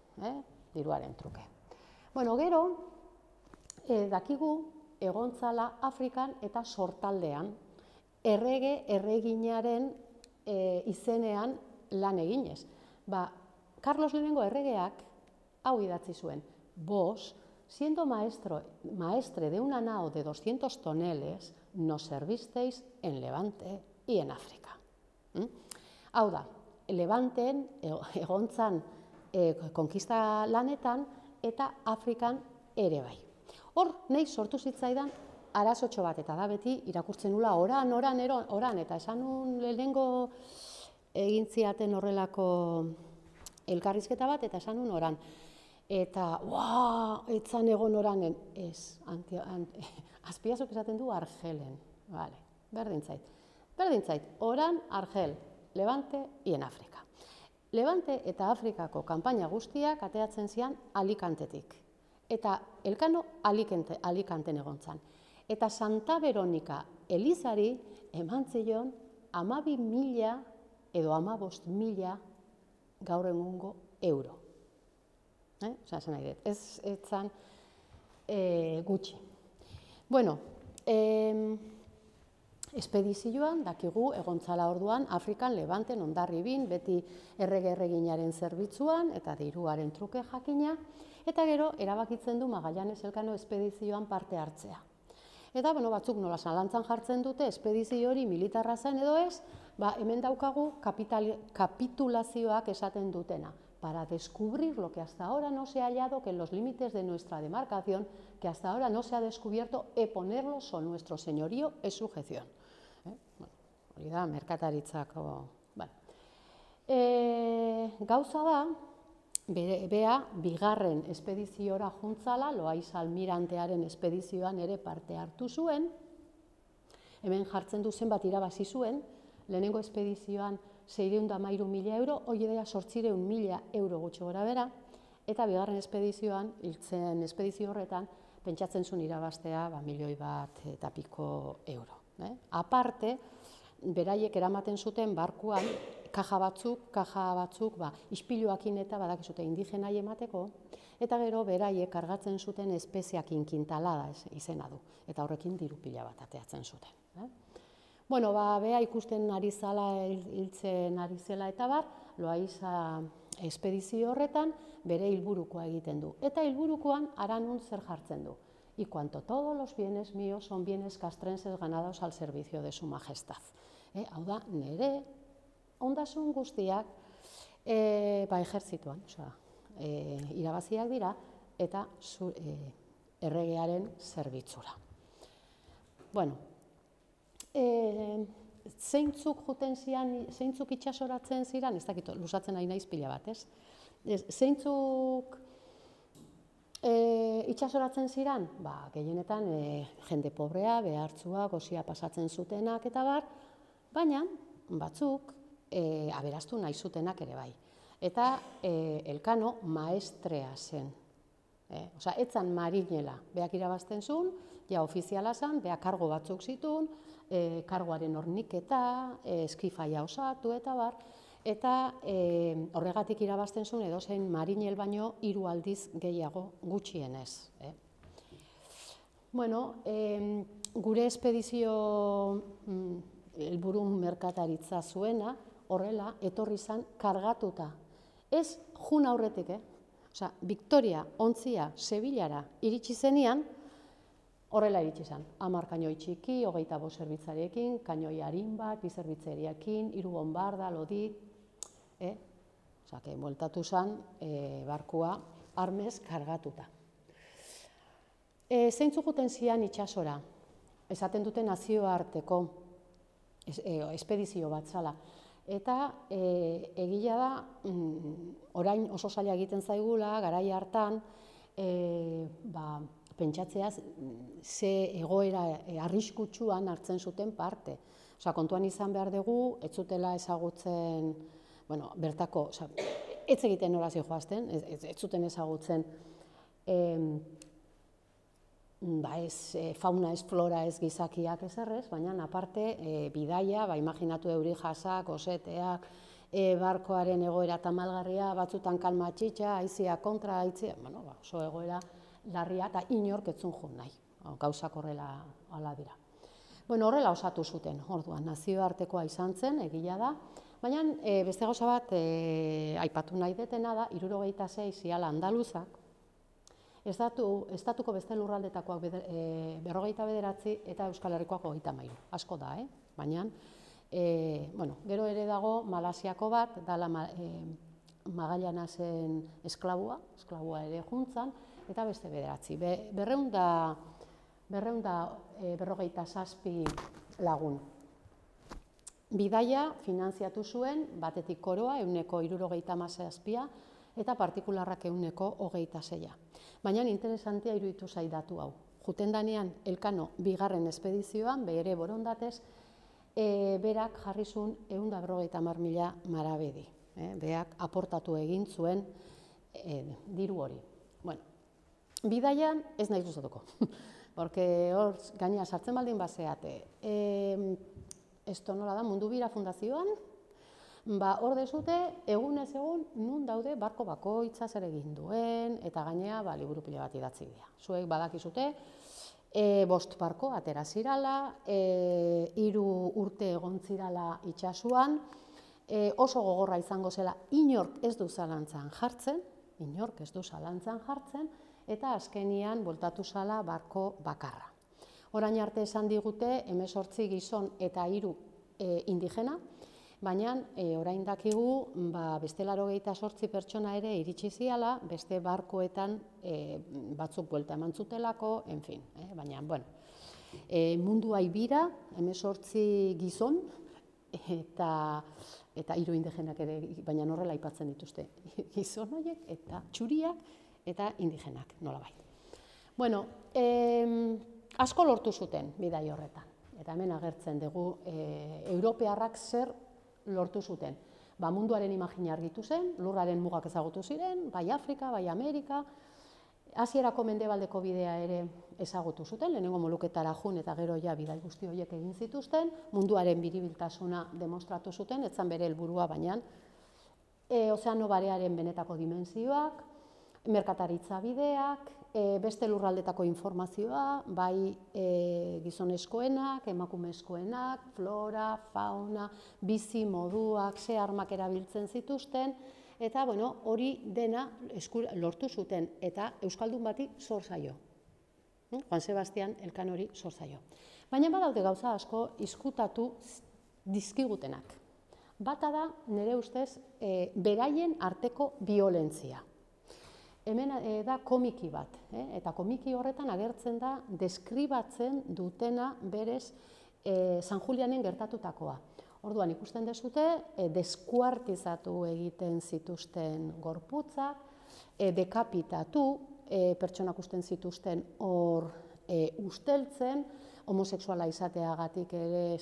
Gero, dakigu egontzala Afrikan eta sortaldean errege-erreginaren izenean lan eginez. Carlos Lehenengo erregeak hau idatzi zuen, 5, siendo maestre de una nao de 200 toneles, nos servisteis en Levante y en África. Hau da, Levanten egontzan konkista lanetan eta Afrikan ere bai. Hor, nahi sortu zitzaidan arazotxo bat, eta da beti irakurtzen nula oran, eta esan nun lehenengo egin ziaten horrelako elkarrizketa bat, eta esan nun oran. Eta, etzan egon oranen, ez, azpiazuk esaten du Argelen, vale, berdin zait, oran, Argel, Levante y en África. Levante eta Afrikako kanpaina guztiak ateatzen zian Alicantetik, eta Elkano Alicanten egontzan. Eta Santa Veronika Elizari eman zion 12.000 edo 15.000 gaur egungo euro. Osa, esan nahi dut, ez zan gutxi. Bueno, espedizioan, dakigu, egontzala orduan, Afrikan, Levanten, Hondarribin, beti erreginaren zerbitzuan, eta diruaren truke jakina, eta gero, erabakitzen du Magallanes Elkano espedizioan parte hartzea. Eta, batzuk nola zalantzan jartzen dute, espedizio hori militarra zen edo ez, hemen daukagu kapitulazioak esaten dutena, para descubrir lo que hasta ahora no se ha hallado, que en los límites de nuestra demarcación, que hasta ahora no se ha descubierto, ponerlo son nuestro señorío es sujeción. Hori da, merkataritzako. Gauza da, bea, bigarren espediziora juntzala, Loaiz almirantearen espedizioan ere parte hartu zuen, hemen jartzen du zenbat irabazi zuen, lehenengo espedizioan 613.000 euro, hori da 800.000 euro gutxi gora bera, eta bigarren espedizioan, hiltzen espedizio horretan, pentsatzen zuen irabaztea 1.100.000 eta piko euro. Aparte, beraiek eramaten zuten barkuan, kaja batzuk, ispiluakin eta badakizute indigenai emateko, eta gero beraiek kargatzen zuten espeziakin kintalada izena du, eta horrekin diru pila bat ateatzen zuten. Bea ikusten ari zala, hiltzen ari zela eta bar, Loaiza espedizio horretan bere helburukoa egiten du. Eta helburukoan Aranun zer jartzen du. Y cuanto todos los bienes míos son bienes castrenses ganados al servicio de su majestad. Hau da, nire ondasun guztiak ejerzituan, irabaziak dira, eta erregearen zerbitzura. Zeintzuk itxasoratzen ziren, ez dakit, lusatzen ari naiz pila bat, ez? Zeintzuk itxasoratzen ziren? Gehienetan jende pobrea, behartzua, gozia pasatzen zutenak eta bar, baina batzuk aberastu nahi zutenak ere bai. Eta Elkano maestrea zen. Osa, etzan marinela, beak irabazten zuen, ja ofiziala zen, beak kargo batzuk zituen, kargoaren horniketa, eskifaia osatu eta bar, eta horregatik irabazten zuen edozein marinel baino 3 aldiz gehiago gutxienez. Gure espedizio helburu merkataritza zuena, horrela, etorri zen kargatuta. Ez jun aurretik, Osa, Victoria, Ontzia, Sevillara iritsi zenian, horrela iritsi zen. 10 kainoi txiki, 25 zerbitzariekin, kainoi arin bat, 2 zerbitzariekin, 3 bombarda, lodit, Osa, bueltatu zen barkua armez kargatuta. Zeintzuk juten zian itxasora? Esaten dute nazioarteko espedizio bat zala. Eta egia da, orain oso zaila egiten zaigula, garai hartan, pentsatzea ze egoera arriskutsuan hartzen zuten parte. Osa, kontuan izan behar dugu, ez zutela ezagutzen, bertako, ez egiten nola zijoazten, ez zuten ezagutzen fauna ez, flora ez, gizakiak ez errez, baina aparte bidaia, imaginatu euri jasak, oseteak, barkoaren egoera tamalgarria, batzutan kalma txitxa, aizia kontra, aizia, oso egoera larria eta inork etzun jun nahi, gauzak horrela dira. Horrela osatu zuten, orduan, nazioartekoa izan zen, egia da, baina beste gauza bat aipatu nahi detena da, 76 ziala andaluzak, Estatuko beste lurraldetakoak 59 eta Euskal Herrikoak 33, asko da, baina, gero ere dago Malasiako bat, dala Magallanasen esklabua ere juntzan, eta beste 9. 257 lagun. Bidaia finanziatu zuen, batetik koroa, 167, eta partikularrak 126. Baina interesantea iruditu zaidatu hau. Juten danean, Elkano bigarren espedizioan, bere borondatez, berak jarrizun 150.000 marabedi. Beak aportatu egin zuen diru hori. Bueno, bidaian ez nahi zuzatuko, porque hor gaina sartzen baldin bazeate. Esto nola da, Mundu Bira Fundazioan, hor dezute, egunez egun, nun daude barko bakoitza zer egin duen, eta gainea liburu pila bat idatzi dira. Zuek badakizute, 5 barko atera zirala, 3 urte egon zirala itxasuan, oso gogorra izango zela, inork ez du zalantzan jartzen, eta azkenian bueltatu zala barko bakarra. Orain arte esan digute 18 gizon eta 3 indigena, baina orain dakigu beste 88 pertsona ere iritsi ziala, beste barkoetan batzuk buelta eman zutelako, en fin, baina, bueno, mundua ibira, 18 gizon eta 3 indigenak ere, baina horrela aipatzen dituzte, gizon horiek eta txuriak eta indigenak, nolabait. Bueno, asko lortu zuten bidai horretan, eta hemen agertzen dugu europearrak zer lortu zuten. Munduaren imagina argitu zen, lurraren mugak ezagutu ziren, bai Afrika, bai Amerika, hasierako mendebaldeko bidea ere ezagutu zuten, lehenengo Moluketara jun eta gero ja bidai guzti horiek egin zituzten, munduaren biribiltasuna demostratu zuten, etzan bere helburua baina, ozeano barearen benetako dimensioak, merkataritza bideak, beste lurraldetako informazioa, bai gizonezkoenak, emakumezkoenak, flora, fauna, bizi moduak, ze armak erabiltzen zituzten, eta hori dena lortu zuten, eta Euskaldun bati zor zaio. Juan Sebastian Elkanori zor zaio. Baina badaude gauza asko izkutatu dizkigutenak. Bata da, nire ustez, beraien arteko biolentzia. Hemen da komiki bat, eta komiki horretan agertzen da deskribatzen dutena berez San Julianen gertatutakoa. Orduan ikusten dezute, deskuartizatu egiten zituzten gorputzak, dekapitatu, pertsonak usten zituzten hor usteltzen, homosexuala izateagatik ere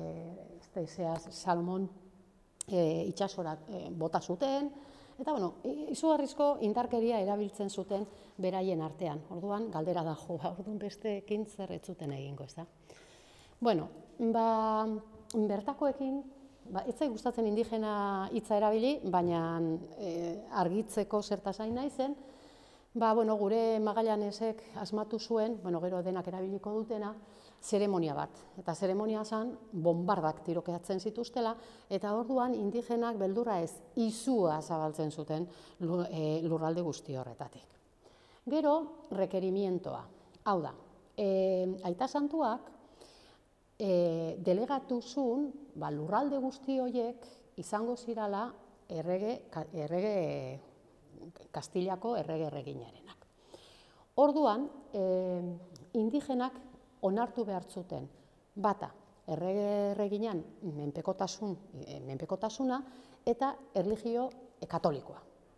Salomon itsasora bota zuten, eta izugarrizko indarkeria erabiltzen zuten beraien artean. Orduan, galdera da jo, orduan besteekin zer ez zuten egingo, ez da? Bueno, bertakoekin, ez zait gustatzen indigena hitza erabili, baina argitzeko zertaz ari naizen, gure Magallanesek asmatu zuen, gero denak erabiliko dutena, zeremonia bat. Eta zeremonia zen, bombardak tirokeatzen zituztela, eta orduan indigenak beldurra ez izua zabaltzen zuten lurralde guzti horretatik. Gero, rekerimientoa. Hau da, Aita Santuak delegatu zuen lurralde guzti horiek izango zirala errege Kastilako errege-erreginarenak. Orduan, indigenak onartu behar zuten, bata, errege-erreginan menpekotasuna eta erlijio katolikoa.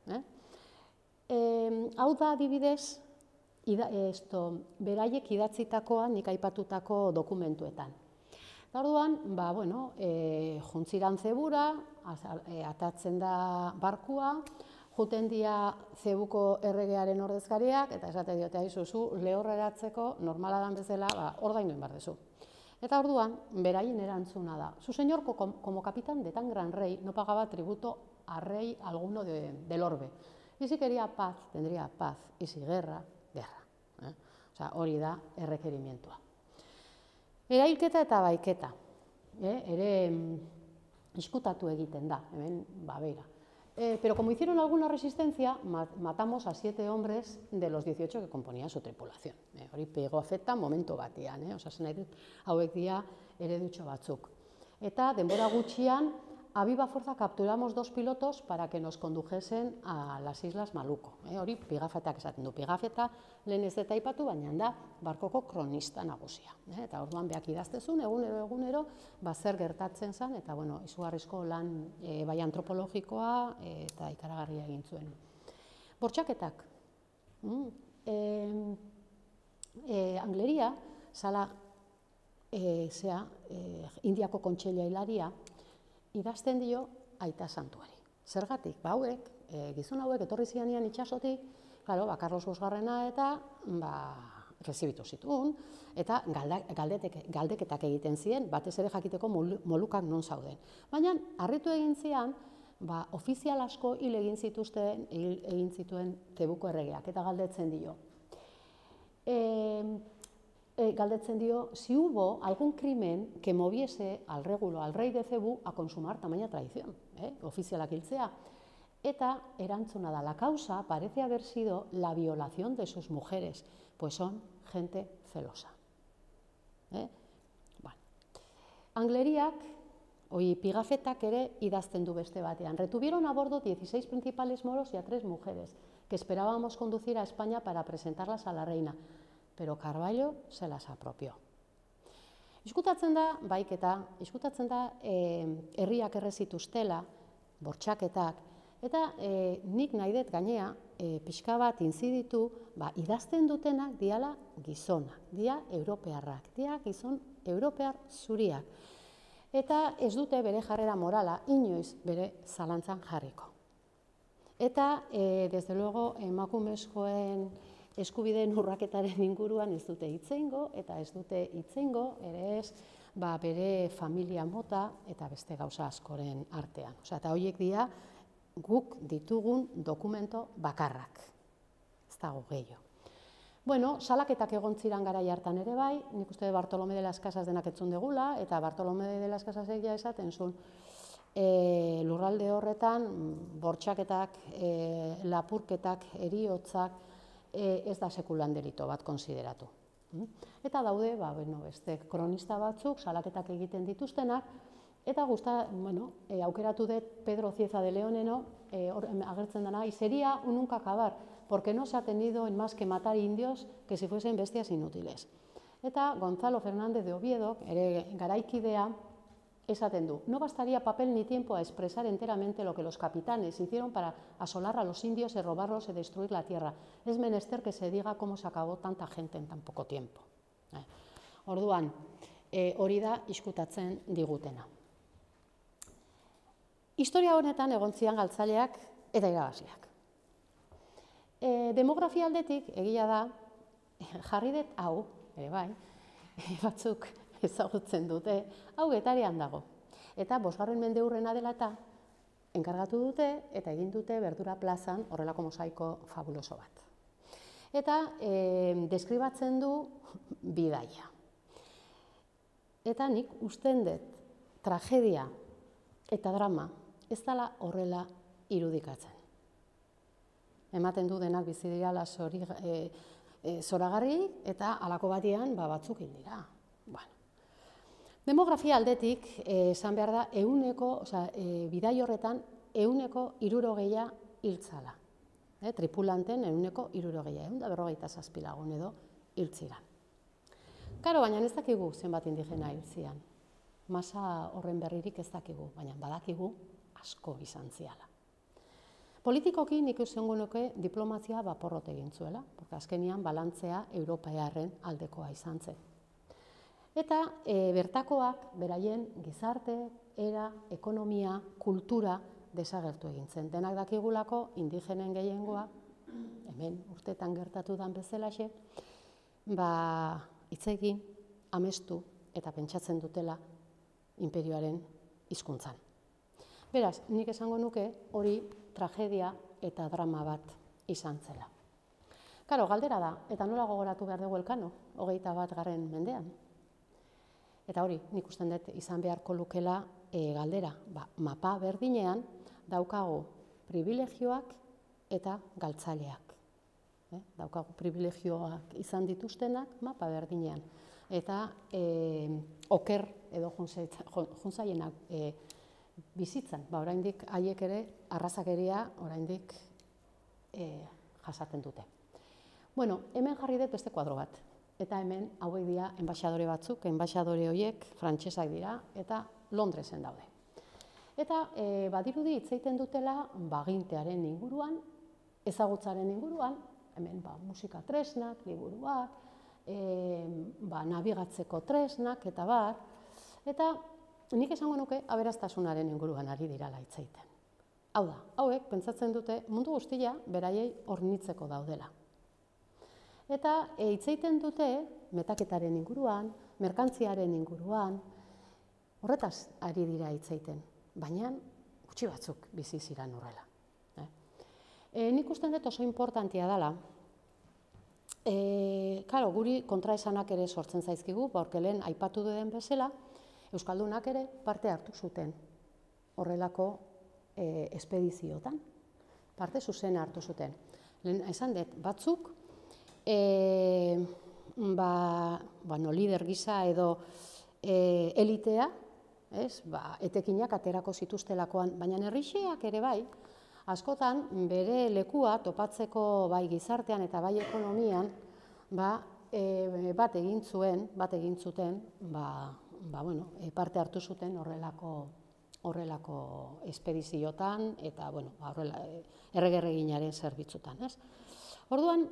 Hau da, adibidez, beraiek idatzitakoa nik aipatutako dokumentuetan. Orduan, juntziran zebura, atatzen da barkua, juten dia zebuko erregearen ordezkariak, eta esate diote aizuzu, lehorreratzeko normaladan bezala, ordaindu behar dezu. Eta orduan, beraien erantzuna da. Su señor, como capitán de tan gran rey, no pagaba tributo a rey alguno del orbe. Y si quería paz, tendría paz. Y si guerra, guerra. Hori da errekerimientua. Erailketa eta baiketa. Ere, iskutatu egiten da, hemen, beira. Pero como hicieron alguna resistencia, matamos a 7 hombres de los 18 que componían su tripulación. Hori pigafetta momentu batean, zen nahi dut, hauek dira eredutxo batzuk. Eta denbora gutxian, a viva fuerza capturamos 2 pilotos para que nos condujesen a las Islas Maluko. Hori pigafetak esaten du. Pigafetta lehen ez eta aipatu, baina da barkoko kronista nagusia. Eta orduan beak idaztezun, egunero, zer gertatzen zen, eta izugarrizko lan bai antropologikoa eta ikaragarria egin zuen. Bortxaketak. Angleria, zala Indiako kontseilua hilaria, idazten dio aita santuari. Zergatik, hauek, gizon hauek etorri zianean itxasotik, Carlos Bosgarrena eta resibitu zituen, eta galdeketak egiten ziren, batez ere jakiteko Molukak non zauden. Baina, harritu egin zian, ofizial asko hil egin zituen Tebuko erregeak, eta galdetzen dio, si hubo algún crimen que moviese al régulo, al rey de Cebú, a consumar tamaña traición, ofizialak hiltzea. Eta erantzuna da, la causa parece haber sido la violación de sus mujeres, pues son gente celosa. Angleriak, pigafetak ere idazten du beste batean. Retuvieron a bordo 16 principales moros y a 3 mujeres, que esperábamos conducir a España para presentarlas a la reina. Pero Carballo se las apropió. Izkutatzen da, herriak errezituztela, bortxaketak, eta nik nahi dut gainea, pixka bat inziditu, idazten dutenak diala gizonak, dia europearrak, dia gizon europear zuriak. Eta ez dute bere jarrera morala, inoiz bere zalantzan jarriko. Eta, desde luego, emakumezkoen eskubideen urraketaren inguruan ez dute hitzeingo, eta ez dute hitzeingo ere ez bere familia mota eta beste gauza askoren artean. Eta horiek dira guk ditugun dokumento bakarrak. Ez dago gehiago. Salaketak egon ziren garai hartan ere bai, nik uste Bartolome de las Casas denak etzun degula, eta Bartolome de las Casas egia esaten zuen lurralde horretan bortxaketak, lapurketak, heriotzak, ez da sekulan delito bat konsideratu. Eta daude, beste kronista batzuk, salaketak egiten dituztenak, eta aukeratu dut Pedro Cieza de Leoneno, agertzen dena, y sería un nunca acabar, porque no se ha tenido en más que matar indios que si fuesen bestias inútiles. Eta Gonzalo Fernández de Oviedo, ere garaikidea, esaten du, no bastaría papel ni tiempo a expresar enteramente lo que los capitanes hicieron para asolar a los indios y robarlos y destruir la tierra. Es menester que se diga cómo se acabó tanta gente en tan poco tiempo. Orduan, hori da izkutatzen digutena. Historia honetan egon zian galtzaileak eta irabazleak. Demografia aldetik, egia da, jarri dut hau, ere bai, batzuk ezagutzen dute, hau Getarean dago. Eta 5. mendeurrena dela eta enkargatu dute eta egin dute Berdura plazan horrelako mosaiko fabuloso bat. Eta deskribatzen du bidaia. Eta nik usten dut tragedia eta drama ez dela horrela irudikatzen. Ematen du denak bizi direla zoragarri eta halako batean batzuk hil dira. Demografia aldetik, esan behar da, bidai horretan 160 hiltzala. Tripulanten 160, 157 lagun edo hiltziran. Karo, baina ez dakigu zenbat indigena hiltzian. Masa horren berririk ez dakigu, baina badakigu asko izan ziala. Politikoki nik usengo nuke diplomazia porrot egin zuela, porque azkenian balantzea europearren aldekoa izan zen. Eta bertakoak, beraien gizarte, era, ekonomia, kultura desagertu egin zen. Denak dakigulako indigenen gehiengoa, hemen urtetan gertatu dan bezalaxe, hitz egin, amestu eta pentsatzen dutela inperioaren hizkuntzan. Beraz, nik esango nuke hori tragedia eta drama bat izan zela. Karo, galdera da, eta nola gogoratu behar dugu Elkano, 21. mendean. Eta hori, nik usten dut izan beharko lukela galdera. Mapa berdinean daukagu privilegioak eta galtzaileak. Daukagu privilegioak izan dituztenak mapa berdinean. Eta oker edo juntzaienak bizitzan, oraindik haiek ere arrazakeria oraindik jasaten dute. Bueno, hemen jarri dut beste kuadro bat. Eta hemen hauek dira enbaxadore batzuk, enbaxadore horiek frantsesak dira eta Londresen daude. Eta badirudi hitz egiten dutela agintearen inguruan, ezagutzaren inguruan, hemen musika tresnak, liburuak, nabigatzeko tresnak eta bar, eta nik esango nuke aberastasunaren inguruan ari direla hitz egiten. Hau da, hauek pentsatzen dute mundu guztia beraiei hornitzeko daudela. Eta hitz egiten dute metaketaren inguruan, merkantziaren inguruan, horretaz ari dira hitz egiten, baina gutxi batzuk bizi ziren horrela. Nik usten dut oso importantea dela, guri kontraesanak ere sortzen zaizkigu, lehen aipatu duen bezala, Euskaldunak ere parte hartu zuten horrelako espediziotan, parte zuzena hartu zuten. Lehen esan dut, batzuk, lider gisa edo elitea, etekinak aterako zituztelakoan, baina herrixeak ere bai, askotan bere lekua topatzeko bai gizartean eta bai ekonomian bat egin zuten, parte hartu zuten horrelako espediziotan eta erregeginaren zerbitzutan. Orduan,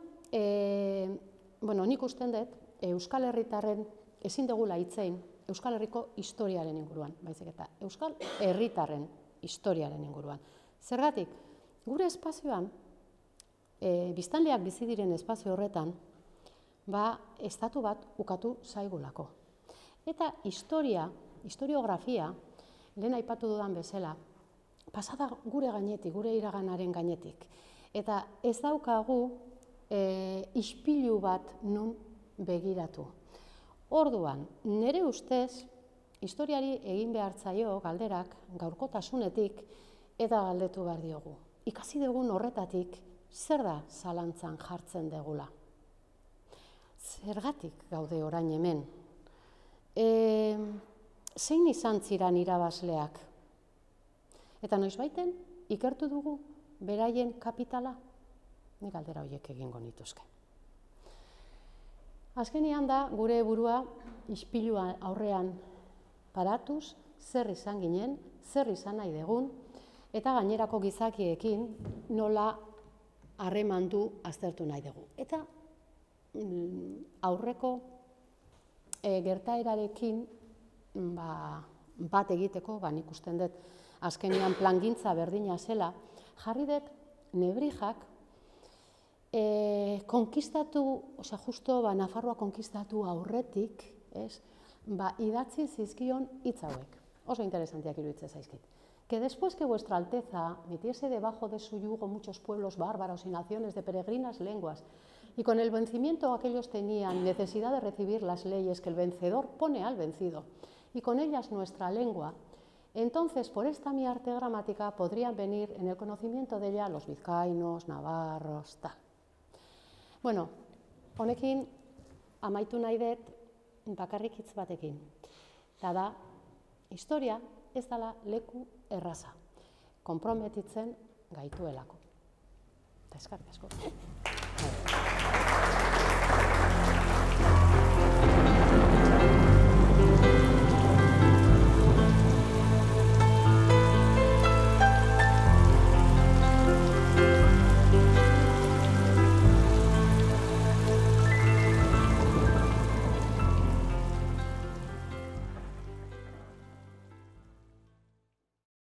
nik usten dut, Euskal Herritarren ezin dugula hitzein Euskal Herriko historiaren inguruan, baizik eta Euskal Herritarren historiaren inguruan. Zergatik, gure espazioan, biztanleak bizi diren espazio horretan, estatu bat ukatu zaigulako. Eta historiografia, lehen aipatu dudan bezala, pasada gure gainetik, gure iraganaren gainetik. Eta ez daukagu ispilu bat nun begiratu. Orduan, nire ustez, historiari egin behar zaio galderak gaurkotasunetik eta galdetu behar diogu. Ikasi dugun horretatik, zer da zalantzan jartzen degula? Zergatik gaude orain hemen? Zein izan ziran irabazleak? Eta noizbaiten ikertu dugu beraien kapitala? Nik galdera horiek egingo nituzke. Azkenean da gure burua ispilu aurrean paratuz, zer izan ginen, zer izan nahi dugun, eta gainerako gizakiekin nola harremandu aztertu nahi dugu. Eta aurreko gertaerarekin bat egiteko, nik usten dut azkenean plangintza berdina zela, jarri dut Nebrijak justo Nafarroa konkistatu aurretik, idatzi zizkion hitz hauek. Oso interesanteak iruditzen zaizkit. Que después que vuestra Alteza metiese debajo de su yugo muchos pueblos bárbaros y naciones de peregrinas lenguas, y con el vencimiento aquellos tenían necesidad de recibir las leyes que el vencedor pone al vencido, y con ellas nuestra lengua, entonces por esta mi arte gramática podrían venir en el conocimiento de ella los vizcaínos, navarros, tal. Bueno, honekin amaitu nahi dut bakarrik hitz batekin. Eta da, historia ez dela leku erraza, konprometitzen gaituelako. Eta eskerrik asko.